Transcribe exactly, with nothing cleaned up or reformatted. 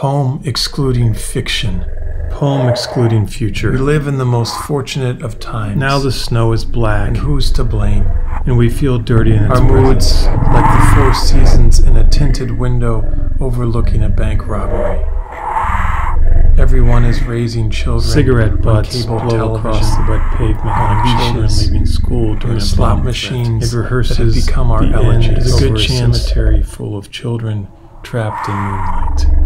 Poem excluding fiction. Poem excluding future. We live in the most fortunate of times. Now the snow is black. And who's to blame? And we feel dirty in its Our moods, presence. like the four seasons in a tinted window overlooking a bank robbery. Everyone is raising children. Cigarette on butts cable blow television, across the wet pavement like children beaches, leaving school during and a slot bomb machines threat. It rehearses that have become our the elegies end over over a a chance cemetery full of children trapped in moonlight.